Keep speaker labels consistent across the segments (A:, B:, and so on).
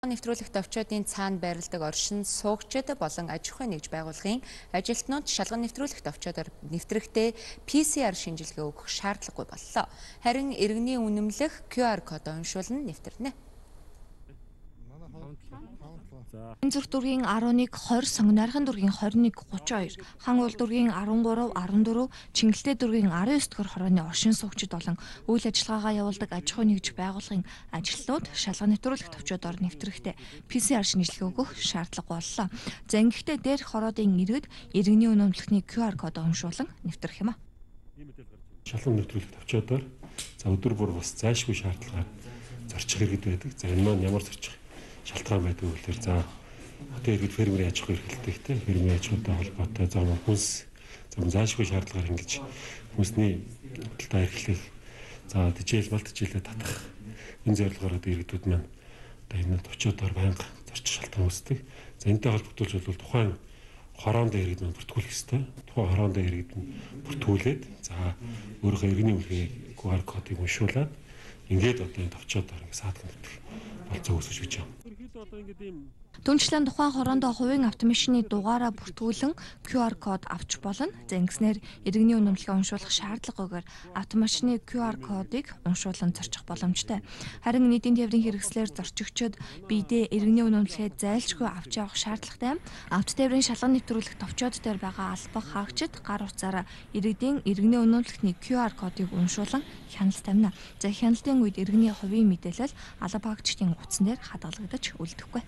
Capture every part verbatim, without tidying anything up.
A: Нэвтрүүлэх товчуудын цаана байрладаг оршин суугчид болон аж ахуйн нэгж байгууллагын ажилтнууд шалган нэвтрүүлэх товчуудаар нэвтрэхдээ пи си ар шинжилгээ өгөх шаардлагагүй боллоо. Харин иргэний үнэмлэх кью ар кодоо уншуулна нэвтрэнэ.
B: Энзүрх дүүргийн арван нэг хоёр, Сонгонайрхан дүүргийн хорин нэг гурван хоёр, Хан уул дүүргийн арван гурав арван дөрөв, Чингэлтэй дүүргийн арван девять дахь хорооны оршин суугчид болон үйл ажиллагаагаа явуулдаг аж ахуй нэгж байгууллагын ажилтнууд шалган нэвтрүүлэх товчуудоор нэвтрэхдээ пи си ар шинжилгээ өгөх шаардлага боллоо. За ингэхдээ дээрх хороодын иргэд иргэний үнэмлэхний кью ар кодоо уншуулан нэвтрэх юм а.
C: Шалган нэвтрүүлэх товчуудоор за өдөр бүр бас зайлшгүй шаардлагаар зорчих иргэд байдаг. За энэ маань ямар зорчих шалтгаан байдаг вэ гэхээр за хотын иргэд фермерийн аж ахуй эрхлэлтэй те фермерийн аж ахуйтай холбоотой за хүнс за зайлшгүй шаардлагаар ингэж хүнсний талдаа эрхлэх за тижээл мал тижээлээ татах энэ зорилгоор одоо иргэдүүд маань одоо энэ товчуудоор байнга зорчих шалтгаан үүсдэг. За энэтэй холбогдуулж бол тухайн хороондоо иргэд маань бүртгүүлэх ёстой. Тухайн хороондоо иргэд нь бүртгүүлээд за өөрийнхөө иргэний үлгийн кью ар кодыг уншуулад ингээд одоо энэ товчуудоор ингэ саадах нэвтрэх болцоо үүсгэж гэж байна.
B: Түнчлэн тухайн хороондоо хувийн автомашины дугаараа бүртгүүлэн кью ар код авч болно. За ингэснээр иргэний үнэмлэхээ уншуулах шаардлагагүйгээр автомашины кью ар кодыг уншуулан зорчих боломжтой. Харин нийтийн тээврийн хэрэгслээр зорчигчид биедээ иргэний үнэмлэхээ зайлшгүй авч явах шаардлагатай. Авто тээврийн шалган нэвтрүүлэх товчууд дээр байгаа албах хаагчид гар утсаараа иргэдийн иргэний үнэмлэхний кью ар кодыг уншуулан хяналт тавина. За хяналтын үед иргэний хувийн мэдээлэл алба хаагчдын утсан дээр хадгалагдаж үлдэхгүй.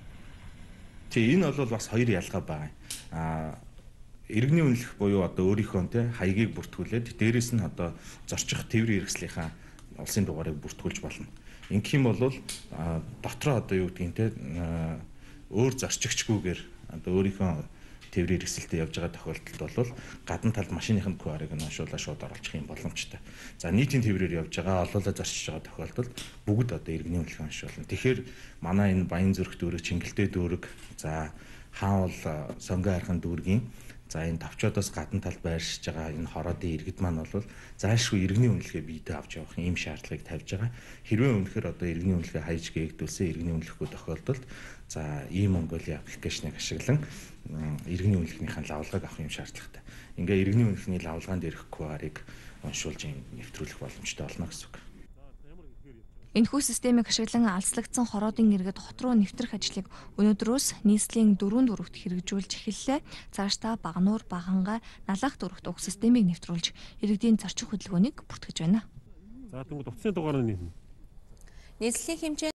D: Тэгээ энэ бол бас хоёр ялгаа байна. Аа иргэний үнэлэх буюу одоо өөрийнхөө те хаягийг бүртгүүлээд дээрэс нь одоо зорчих тээврийн хэрэгслийнхаа улсын дугаарыг бүртгүүлж болно. Ингэх юм бол дотроо одоо юу гэдгийг те өөр зорчигчгүйгээр одоо өөрийнхөө тээврийн хэрэгсэлтэд явж байгаа тохиолдолд бол гадна талд машиныхын кью ар-ыг нь уншуулаад шууд оруулах юм боломжтой. За нийтийн тээврээр явж байгаа олоолаа зорчиж байгаа тохиолдолд бүгд одоо иргэний үнэлгээ уншуулна. Тэгэхээр манай энэ Баянзүрх дүүрэг, Чингэлтэй дүүрэг, за Хаан уул, Сонгонайрхан дүүргийн за энэ товчоодоос гадна талд байршиж байгаа энэ хороодын иргэд маань бол зайлшгүй иргэний үнэлгээ биедээ авч явах ийм шаардлагыг тавьж байгаа. Хэрвээ үнэхээр одоо иргэний үнэлгээ хайж гээгдүүлсэн иргэний үнэлэхгүй тохиолдолд за ийм Монголын аппликейшнийг ашиглан иргэний үнэлгээнийхэн лавлгааг авах юм шаардлагатай. Ингээ иргэний үнэлгэний лавлгаанд ирэх кью ар-ыг уншуулж нэвтрүүлэх боломжтой болно гэсэн үг.
B: Энэхүү системийг ашиглан алслагдсан хороодын иргэд хот руу нэвтрэх ажлыг өнөөдрөөс нийслэлийн дөрвөн дүүрэгт хэрэгжүүлж эхэллээ. Цаашдаа Багнуур, Багангай, Налах дүүрэгт уг системийг нэвтрүүлж иргэдийн зорчих хөдөлгөөнийг бүртгэж байна.
C: За тэгвэл утасны дугаар нь нийслэлийн
A: хэмжээ